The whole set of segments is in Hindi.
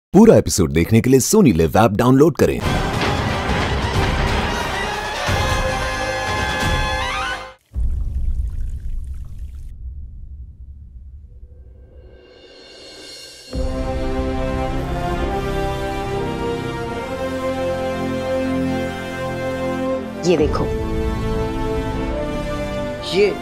पूरा एपिसोड देखने के लिए सोनी लिव ऐप डाउनलोड करें। ये देखो, ये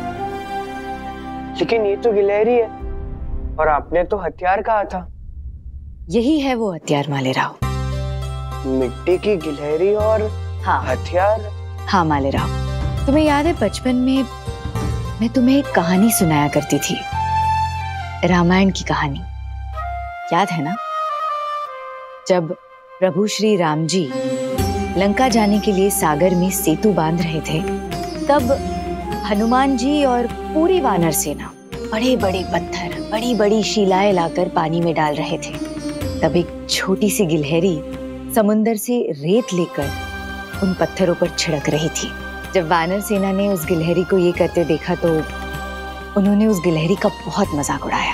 लेकिन ये तो गिलहरी है और आपने तो हथियार कहा था। यही है वो हथियार मालेराव। मिट्टी की गिलहरी और हाँ हथियार। हाँ मालेराव, तुम्हें याद है बचपन में मैं तुम्हें एक कहानी सुनाया करती थी, रामायण की कहानी, याद है ना? जब प्रभु श्री राम जी लंका जाने के लिए सागर में सेतु बांध रहे थे, तब हनुमान जी और पूरी वानर सेना बड़े बड़े पत्थर, बड़ी बड़ी शिलाएं लाकर पानी में डाल रहे थे। तब एक छोटी सी गिलहरी समुंदर से रेत लेकर उन पत्थरों पर छिड़क रही थी। जब वानर सेना ने उस गिलहरी को ये करते देखा तो उन्होंने उस गिलहरी का बहुत मजाक उड़ाया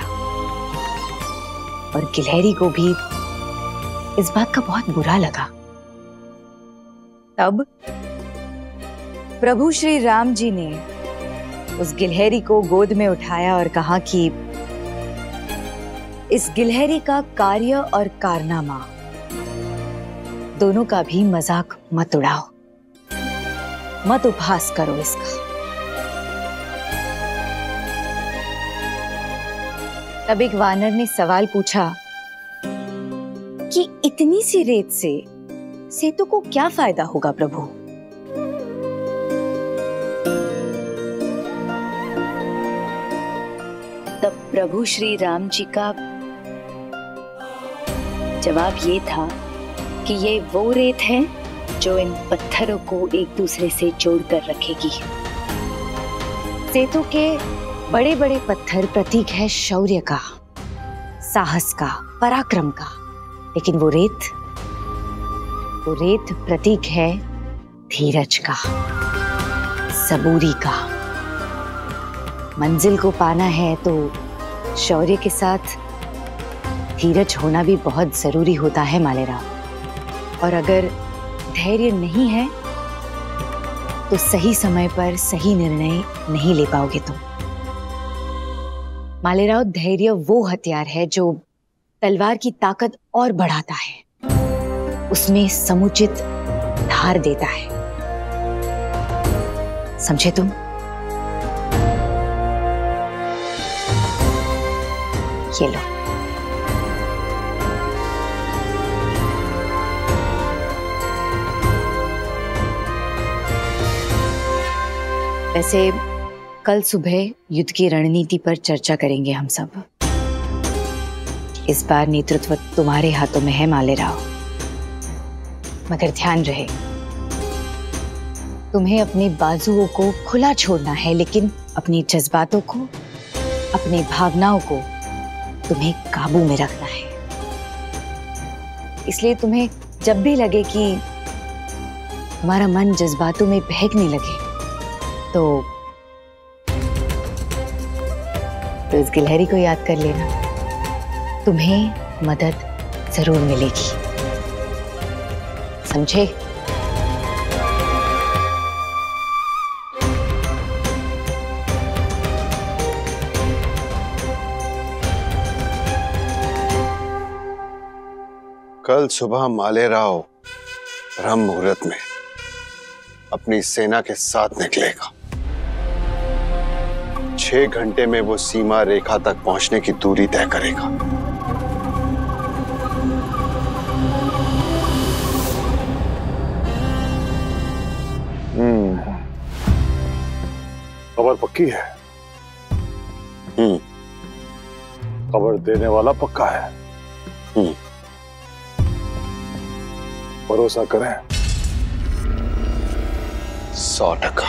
और गिलहरी को भी इस बात का बहुत बुरा लगा। तब प्रभु श्री राम जी ने उस गिलहरी को गोद में उठाया और कहा कि इस गिलहरी का कार्य और कारनामा दोनों का भी मजाक मत उड़ाओ, मत उपहास करो इसका। तब एक वानर ने सवाल पूछा कि इतनी सी रेत से सेतु को क्या फायदा होगा प्रभु? तब प्रभु श्री राम जी का जवाब ये था कि ये वो रेत है जो इन पत्थरों को एक दूसरे से जोड़कर रखेगी। सेतु के बड़े बड़े पत्थर प्रतीक है शौर्य का, साहस का, पराक्रम का, लेकिन वो रेत प्रतीक है धीरज का, सबूरी का। मंजिल को पाना है तो शौर्य के साथ धीरज होना भी बहुत जरूरी होता है मालेराव। और अगर धैर्य नहीं है तो सही समय पर सही निर्णय नहीं ले पाओगे तुम। मालेराव, धैर्य वो हथियार है जो तलवार की ताकत और बढ़ाता है, उसमें समुचित धार देता है। समझे तुम? ये लो। वैसे कल सुबह युद्ध की रणनीति पर चर्चा करेंगे हम सब। इस बार नेतृत्व तुम्हारे हाथों में है मालेराव, मगर ध्यान रहे तुम्हें अपने बाजुओं को खुला छोड़ना है, लेकिन अपने जज्बातों को, अपने भावनाओं को तुम्हें काबू में रखना है। इसलिए तुम्हें जब भी लगे कि तुम्हारा मन जज्बातों में बहकने लगे तो इस गिलहरी को याद कर लेना, तुम्हें मदद जरूर मिलेगी। समझे? कल सुबह मालेराव ब्रह्म मुहूर्त में अपनी सेना के साथ निकलेगा। 6 घंटे में वो सीमा रेखा तक पहुंचने की दूरी तय करेगा। खबर पक्की है। खबर देने वाला पक्का है। भरोसा करें। 100%।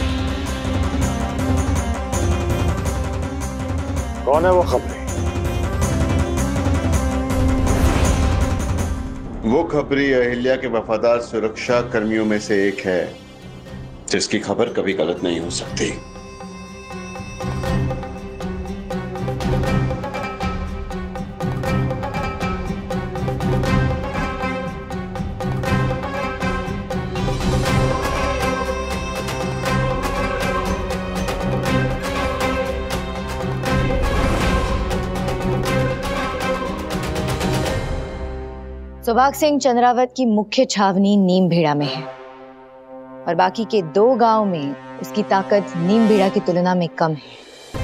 कौन है वो खबरी? वो खबरी अहिल्या के वफादार सुरक्षा कर्मियों में से एक है, जिसकी खबर कभी गलत नहीं हो सकती। सुभाग सिंह चंद्रावत की मुख्य छावनी नीमभेड़ा में है और बाकी के 2 गांव में उसकी ताकत नीमभेड़ा की तुलना में कम है।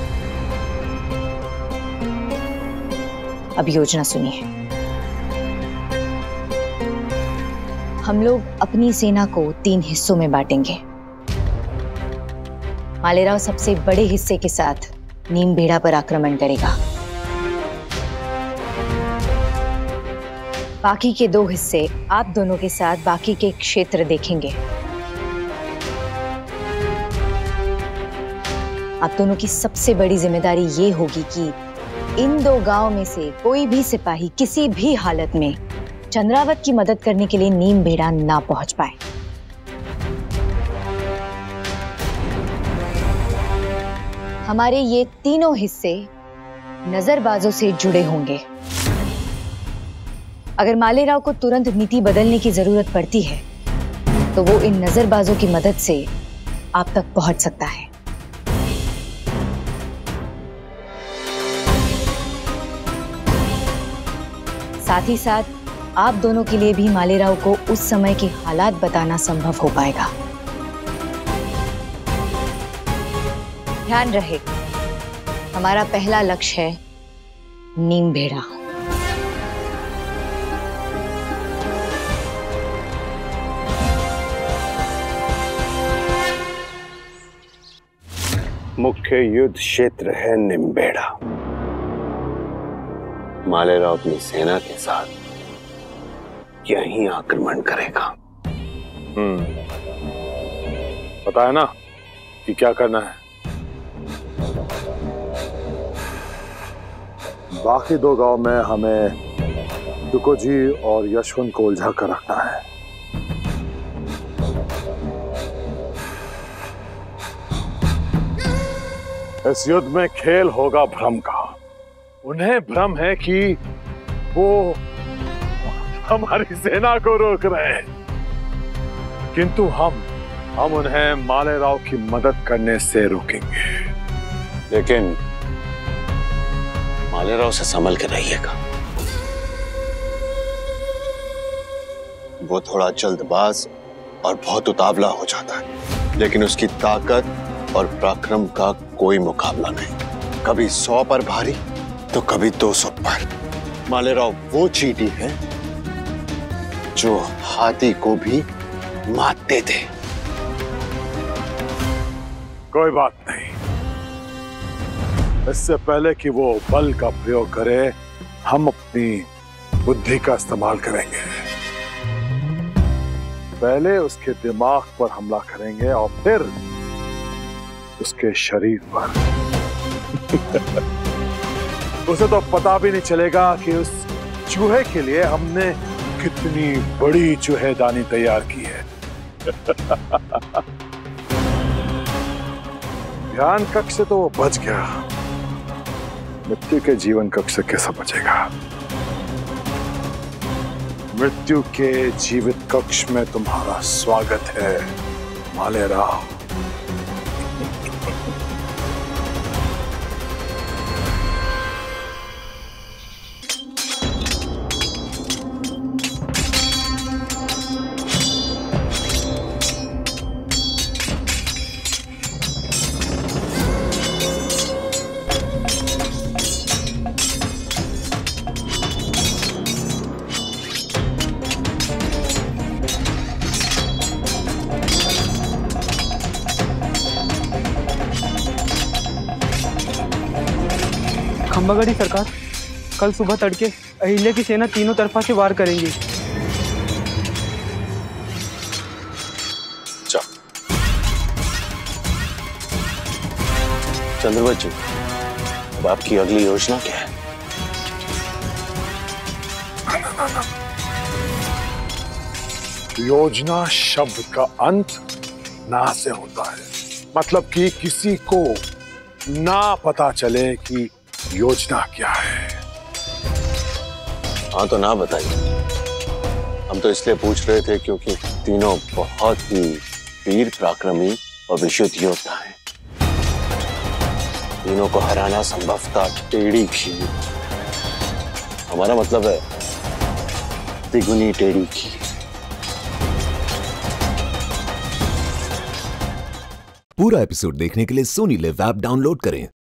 अब योजना सुनिए। हम लोग अपनी सेना को 3 हिस्सों में बांटेंगे। मालेराव सबसे बड़े हिस्से के साथ नीमभेड़ा पर आक्रमण करेगा। बाकी के 2 हिस्से आप दोनों के साथ बाकी के क्षेत्र देखेंगे। आप दोनों की सबसे बड़ी जिम्मेदारी ये होगी कि इन 2 गांव में से कोई भी सिपाही किसी भी हालत में चंद्रावत की मदद करने के लिए नीमभेड़ा ना पहुंच पाए। हमारे ये तीनों हिस्से नजरबाजों से जुड़े होंगे। अगर मालेराव को तुरंत नीति बदलने की जरूरत पड़ती है तो वो इन नजरबाजों की मदद से आप तक पहुंच सकता है। साथ ही साथ आप दोनों के लिए भी मालेराव को उस समय के हालात बताना संभव हो पाएगा। ध्यान रहे, हमारा पहला लक्ष्य है नीमभेड़ा। मुख्य युद्ध क्षेत्र है नीमभेड़ा। मालेराव अपनी सेना के साथ यहीं आक्रमण करेगा। पता है ना कि क्या करना है। बाकी 2 गांव में हमें गुनोजी और यशवंत को उलझा कर रखना है। इस युद्ध में खेल होगा भ्रम का। उन्हें भ्रम है कि वो हमारी सेना को रोक रहे हैं, किंतु हम उन्हें मालेराव की मदद करने से रोकेंगे। लेकिन मालेराव से संभल के रहिएगा। वो थोड़ा जल्दबाज और बहुत उतावला हो जाता है, लेकिन उसकी ताकत और पराक्रम का कोई मुकाबला नहीं। कभी 100 पर भारी तो कभी 200 पर। मालेराव वो चींटी है जो हाथी को भी मात दे दे। कोई बात नहीं, इससे पहले कि वो बल का प्रयोग करे, हम अपनी बुद्धि का इस्तेमाल करेंगे। पहले उसके दिमाग पर हमला करेंगे और फिर उसके शरीर पर। उसे तो पता भी नहीं चलेगा कि उस चूहे के लिए हमने कितनी बड़ी चूहेदानी तैयार की है। ध्यान कक्ष से तो वो बच गया, मृत्यु के जीवन कक्ष से कैसा बचेगा? मृत्यु के जीवित कक्ष में तुम्हारा स्वागत है मालेराव। खंबागढ़ी सरकार, कल सुबह तड़के अहिल्या की सेना तीनों तरफा से वार करेंगी। चंद्रवत जी, अब आपकी अगली योजना क्या है? योजना शब्द का अंत ना से होता है, मतलब कि किसी को ना पता चले कि योजना क्या है। हाँ तो ना बताइए। हम तो इसलिए पूछ रहे थे क्योंकि तीनों बहुत ही वीर पराक्रमी और विशुद्ध योद्धा हैं। तीनों को हराना संभवतः टेढ़ी खीर। हमारा मतलब है तिगुनी टेढ़ी की। पूरा एपिसोड देखने के लिए सोनी लिव ऐप डाउनलोड करें।